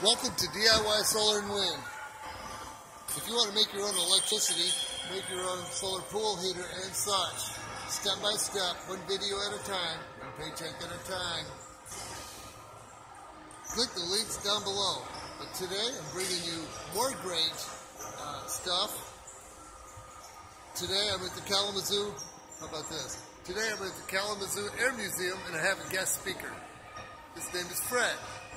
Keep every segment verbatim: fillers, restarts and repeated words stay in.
Welcome to D I Y Solar and Wind. If you want to make your own electricity, make your own solar pool heater and such, step by step, one video at a time, one paycheck at a time. Click the links down below. But today I'm bringing you more great uh, stuff. Today I'm at the Kalamazoo. How about this? Today I'm at the Kalamazoo Air Museum and I have a guest speaker. His name is Fred.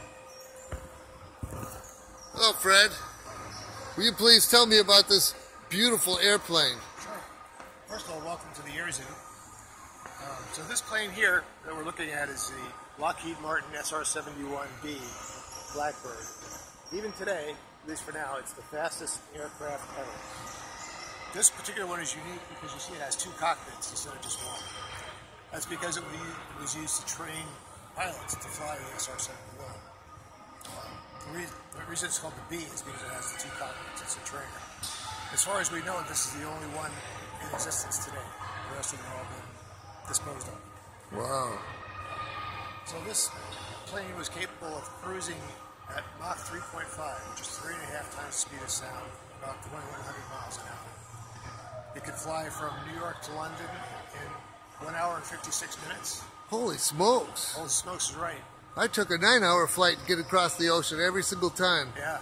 Hello, Fred. Will you please tell me about this beautiful airplane? Sure. First of all, welcome to the Air Zoo. Um, so this plane here that we're looking at is the Lockheed Martin S R seventy-one B Blackbird. Even today, at least for now, it's the fastest aircraft ever. This particular one is unique because you see it has two cockpits instead of just one. That's because it was used to train pilots to fly the S R seventy-one. The reason, the reason it's called the B is because it has the two cockpits. It's a trainer. As far as we know, this is the only one in existence today. The rest of them have all been disposed of. Wow. So this plane was capable of cruising at Mach three point five, which is three and a half times the speed of sound, about twenty-one hundred miles an hour. It could fly from New York to London in one hour and fifty-six minutes. Holy smokes. Holy smokes is right. I took a nine-hour flight to get across the ocean every single time. Yeah.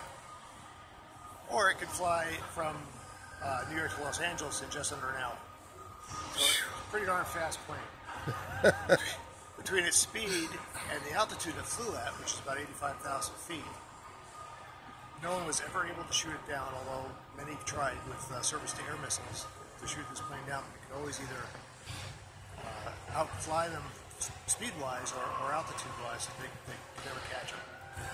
Or it could fly from uh, New York to Los Angeles in just under an hour. So it's a pretty darn fast plane. Between its speed and the altitude it flew at, which is about eighty-five thousand feet, no one was ever able to shoot it down, although many tried with uh, surface-to-air missiles to shoot this plane down. They could always either uh, outfly them speed-wise or, or altitude-wise, they, they could never catch them.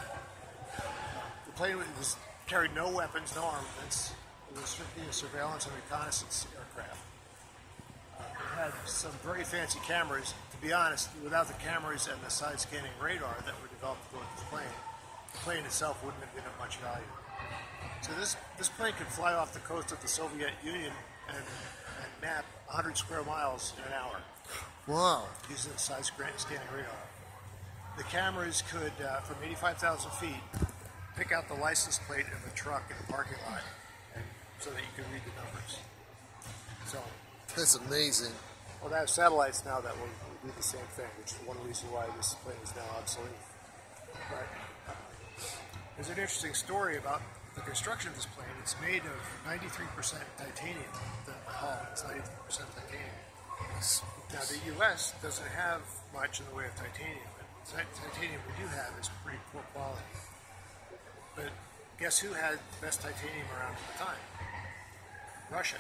The plane was, carried no weapons, no armaments. It was strictly a surveillance and reconnaissance aircraft. Uh, it had some very fancy cameras. To be honest, without the cameras and the side-scanning radar that were developed to go with this plane, the plane itself wouldn't have been of much value. So this, this plane could fly off the coast of the Soviet Union and, and map one hundred square miles in an hour. Wow. Using the side-scanning radar. The cameras could, uh, from eighty-five thousand feet, pick out the license plate of a truck in the parking lot and, so that you could read the numbers. So, That's amazing. well, they have satellites now that will, will do the same thing, which is one reason why this plane is now obsolete. But there's an interesting story about the construction of this plane. It's made of ninety-three percent titanium. The hull is ninety-three percent titanium. Now, the U S doesn't have much in the way of titanium. The titanium we do have is pretty poor quality. But guess who had the best titanium around at the time? Russia.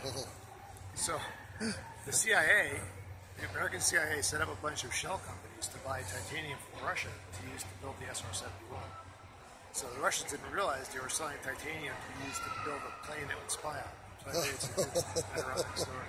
So the C I A, the American C I A, set up a bunch of shell companies to buy titanium from Russia to use to build the S R seventy-one. So the Russians didn't realize they were selling titanium to use to build a plane that would spy on them. So I think it's a good ironic story.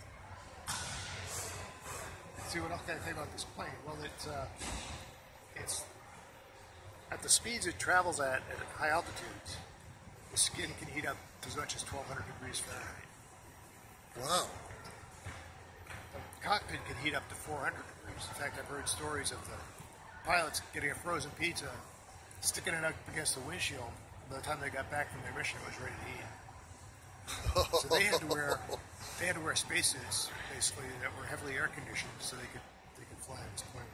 See, what else can I tell you about this plane? Well, it, uh, it's at the speeds it travels at at high altitudes, the skin can heat up as much as twelve hundred degrees Fahrenheit. Wow. The cockpit can heat up to four hundred degrees. In fact, I've heard stories of the pilots getting a frozen pizza, sticking it up against the windshield. By the time they got back from their mission, it was ready to eat. So they had to wear they had to wear spacesuits basically that were heavily air conditioned so they could they could fly in this plane.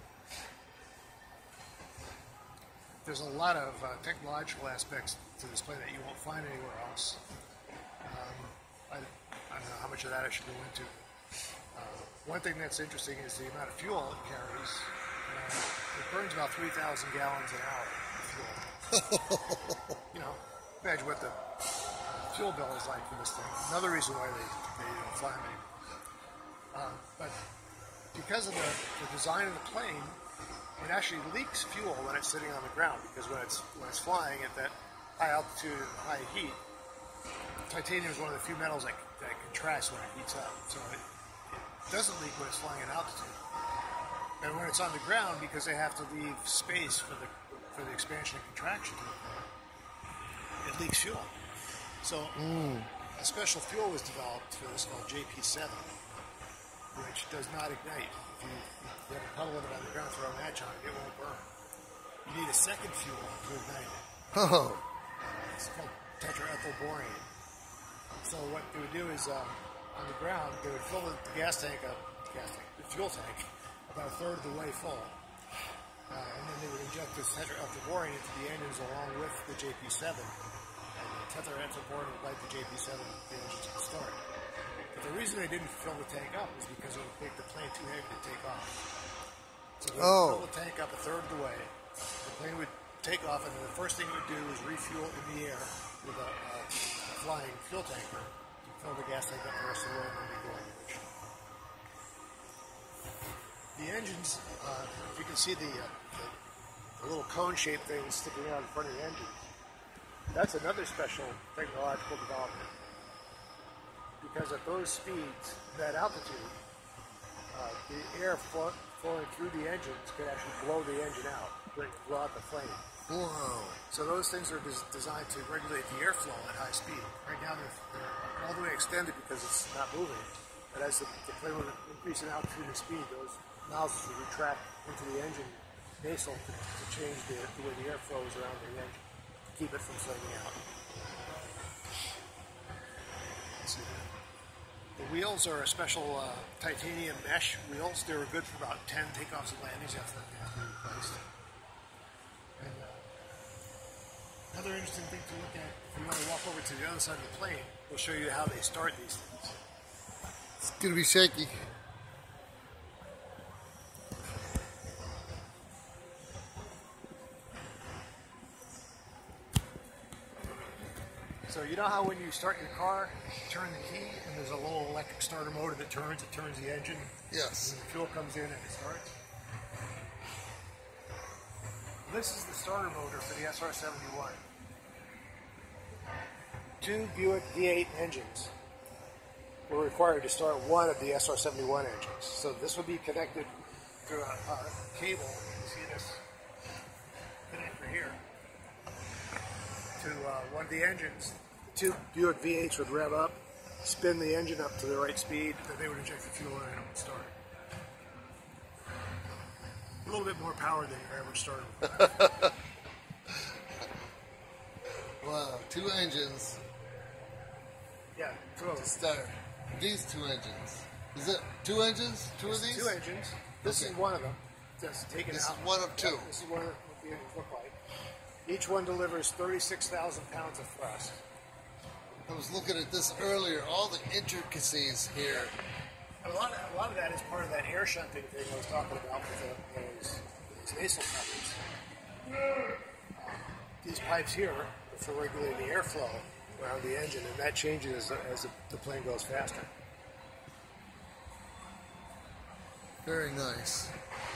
There's a lot of uh, technological aspects to this plane that you won't find anywhere else. Um, I, I don't know how much of that I should go into. Uh, one thing that's interesting is the amount of fuel it carries. Uh, it burns about three thousand gallons an hour of fuel. You know, imagine what the fuel bill is like for this thing. Another reason why they, they don't fly them anymore. Uh, but because of the, the design of the plane, it actually leaks fuel when it's sitting on the ground, because when it's when it's flying at that high altitude and high heat, titanium is one of the few metals that, that contracts when it heats up. So it, it doesn't leak when it's flying at altitude. And when it's on the ground, because they have to leave space for the for the expansion and contraction to occur, it leaks fuel. So mm. a special fuel was developed for this called J P seven, which does not ignite. If you, if you have a puddle of it on the ground, throw a match on it, it won't burn. You need a second fuel to ignite it. Oh. Uh, it's called tetraethylborane. So what they would do is, um, on the ground, they would fill the, the gas tank up, gas tank, the fuel tank, about a third of the way full. Uh, and then they would inject this tetraethylborane into the engines along with the J P seven. And the tetraethylborane would light the J P seven, the engines would start. But the reason they didn't fill the tank up is because it would make the plane too heavy to take off. So they would Oh. fill the tank up a third of the way. The plane would take off, and then the first thing it would do is refuel in the air with a, a flying fuel tanker to fill the gas tank up the rest of the way, and then we go on the mission. The engines, uh, you can see the, uh, the, the little cone-shaped thing sticking out in front of the engine. That's another special technological development. Because at those speeds, that altitude, uh, the air flow, flowing through the engines could actually blow the engine out, bring, blow out the flame. Whoa. So those things are des designed to regulate the airflow at high speed. Right now they're, they're all the way extended because it's not moving. But as the, the plane would increase in altitude and speed, those nozzles would retract into the engine nasal to, to change the, the way the airflow is around the engine, to keep it from flaming out. Let's see. The wheels are a special uh, titanium mesh wheels. They were good for about ten takeoffs and landings after they have to be replaced. And, uh, another interesting thing to look at, if you want to walk over to the other side of the plane, we'll show you how they start these things. It's going to be shaky. So you know how when you start your car, you turn the key, and there's a little electric starter motor that turns, it turns the engine, Yes. and the fuel comes in and it starts? This is the starter motor for the S R seventy-one. Two Buick V eight engines were required to start one of the S R seventy-one engines. So this will be connected through a, a cable. You see this connector here to uh, one of the engines. The two Buick V eights would rev up, spin the engine up to the right speed, then they would inject the fuel in and it would start. A little bit more power than your average starter. Wow, two engines Yeah, two of to them. start. These two engines. Is it two engines? Two of these? Two engines. This Okay. is one of them. Just taken This is out. one of two. Yeah, this is one of what the engines look like. Each one delivers thirty-six thousand pounds of thrust. I was looking at this earlier, all the intricacies here. A lot, of, a lot of that is part of that air shunting thing I was talking about with the, those, those nasal couplings. Uh, these pipes here are for regulating the airflow around the engine, and that changes as the, the plane goes faster. Very nice.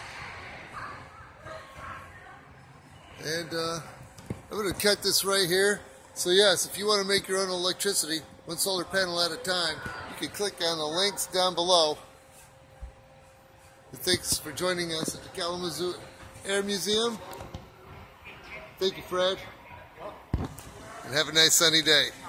And uh, I'm going to cut this right here. So yes, if you want to make your own electricity, one solar panel at a time, you can click on the links down below. And thanks for joining us at the Kalamazoo Air Museum. Thank you, Fred. And have a nice sunny day.